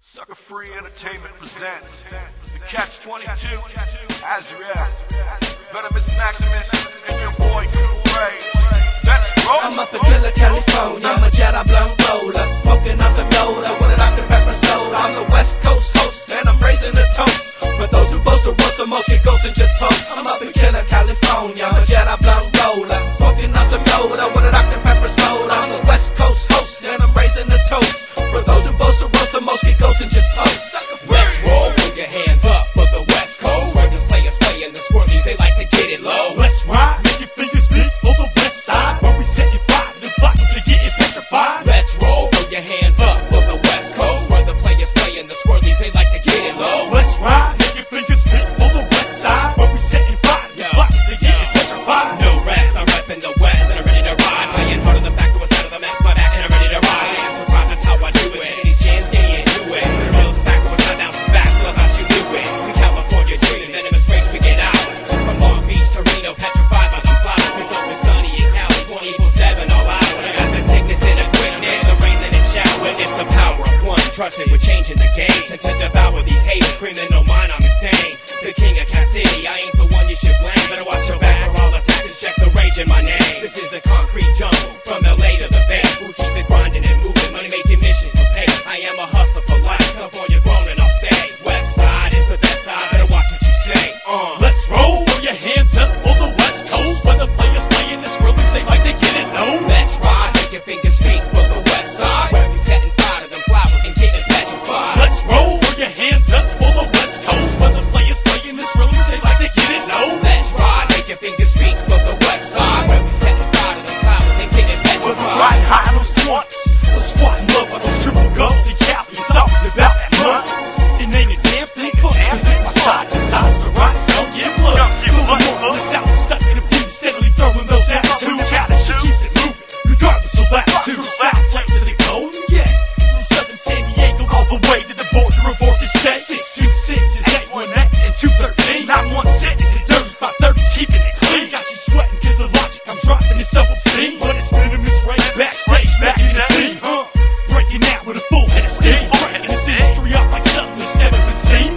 Sucker Free Entertainment presents the Catch-22 Azrael, Venomous Maximus, and your boy Cool Ray. Let's roll! I'm up in Killer, California. I'm a Jedi blunt roller, smoking on some Yoda with a Dr. Pepper soda. I'm the West Coast host, and I'm raising a toast for those who boast to roast the most, get ghosts and just post. I'm up in Killer, California. I'm a Jedi blunt roller, smoking on some Yoda with a Dr. Pepper soda. I'm the West Coast host, and I'm raising a toast for those who boast to roast the most, get ghosts and just post. Let's roll, put your hands up for the West Coast, where these players play and the squirrelies, they like to get it low. Let's ride, make your fingers big for the West Side, where we setting fire, the flockers are getting petrified. Let's roll, put your hands up for the West Coast, where the players play and the squirrelies, they like to get it low. Let's ride, make your fingers big for the West Side, where we setting fire, the flockers are getting petrified. No rest, I'm repping the West and I'm ready to ride, playing hard on the back door side of the maps, my back and I'm ready to ride. I'm surprised that's how I do it, shaking these chins, getting into it. The reels back door side down from back, love how you do it. We California dreaming, venomous rage, we get ours. From Long Beach to Reno, petrified by them flowers. It's open sunny in Cali, 24/7 all out. I got that sickness in a quickness, the rain that it shower. It's the power of one, trusting with changing the game. Sent to devour these haters, screaming no mine, I'm insane. The king of Cap City, I ain't the one you should blame. Better watch your back or all attackers check the rage in my name. This is a concrete jungle, from LA to the Bay. We'll keep it grinding and moving, money making missions for pay. I am a hustler for life, California grown and I'll stay. West side is the best side, better watch what you say. Let's roll, throw your hands up for the West Coast, where the players playing the squirrelies, they like to get it low. Let's ride, make your fingers speak for the West side, where we setting fire to them flowers and getting petrified. Let's roll, throw your hands up for the West Coast, where the players playing the squirrelies, they like to get it low. Let's ride, make your fingers speak for the West side, where we setting fire to them flowers and getting We're petrified. riding high on those 20s, we're squatting low on those triple guns and Cali. It's always about that money. It ain't a damn thing fun, cause if my side decides to ride, it's gon' get blood. On the south, stuck in a few, steadily throwing those attitudes. Cali, she keeps it moving, regardless of latitude. South Lake to the Golden Gate, from southern San Diego all the way to the border of Oregon State. 626 is 818 and 213. 916 is a dirty 530's keeping it clean. Got you sweating cause of logic, I'm dropping it so obscene. But it's venomous rage backstage, back in the scene. Breaking out with a full head of steam, breaking this industry off like something that's never been seen.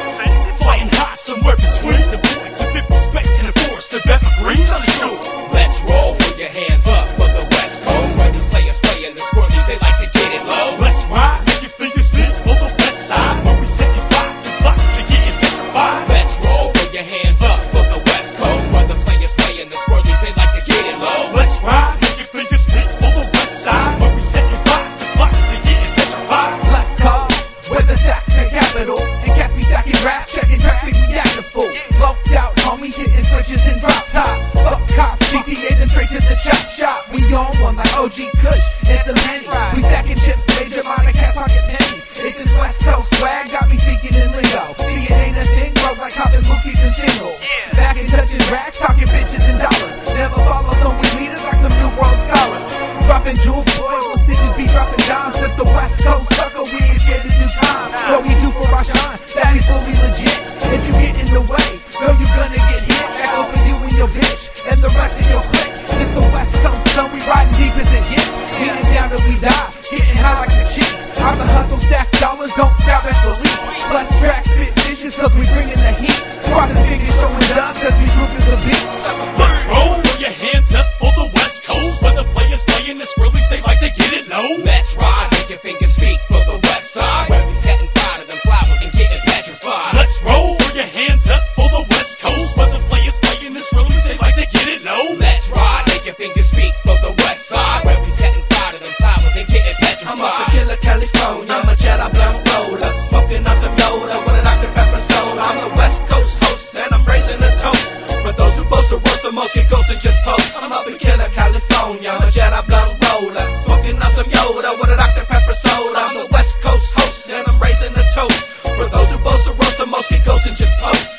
Flying high somewhere between the voids of 50 space and a forest of evergreens on the shore. Let's roll, put your hands up for the West Coast, where these players play and the squirrelies, they like to get it low. Let's ride, make your fingers big for the West Side, where we setting fire, the flockers are getting petrified. Let's roll, put your hands up for the West Coast, where the players play and the squirrelies, they like to get it low. Let's ride, make your fingers big for the West Side, where we setting fire, the flockers are getting petrified. Left cars, where the sacks make capital, and cats be stacking rap, checking tracks, think we acting full. Loped out, homies hitting switches and drop tops. Fuck cops, GTA then straight to the chop shop. We on one like OG Kush, and some Henny. We stacking chips, major minor cats pocket pennies. It's this West Coast swag, got me speaking in lingo. See, it ain't a thing, broke like hopping booksies and singles. Back and touching racks, talking bitches and dollars. Never follow, so we leaders like some new world scholars. Dropping jewels, boy, will stitches be dropping dimes. That's the West Coast sucker, we ain't scared to do time. What we do for our shine, that we fully legit. If you get in the way, know you gonna get hit. That goes for you and your bitch, and the rest of your clique. It's the West Coast, son, we riding deep as it gets. We ain't down till we die, getting high like a chief. I'm the hustle, stack dollars, don't doubt that's belief. Plus tracks, spit dishes, cause we bringing the heat. Crossing fingers, showing dubs as we grooving the beat. Let's roll, throw your hands up for the West Coast, where the players playing the squirrelies, they like to get it low. Let's ride, make your fingers speak for the West Side, where we setting fire to them flowers and getting petrified. Let's roll, throw your hands up for the West Coast, where the players playing the squirrelies, they like to get it low. Let's ride, make your fingers speak for the West Side, where we setting fire to them flowers and getting petrified. I'm up in Killer, California. I'm a Jedi blunt roller, smoking on some Yoda with a Dr. Pepper soda. I'm the West Coast host, and I'm raising a toast for those who boast to roast the most, get ghosts and just post. I'm up in Killer, California. I'm a Jedi blunt roller, smoking on some Yoda with a Dr. Pepper soda. I'm the West Coast host, and I'm raising a toast for those who boast to roast the most, get ghosts and just post.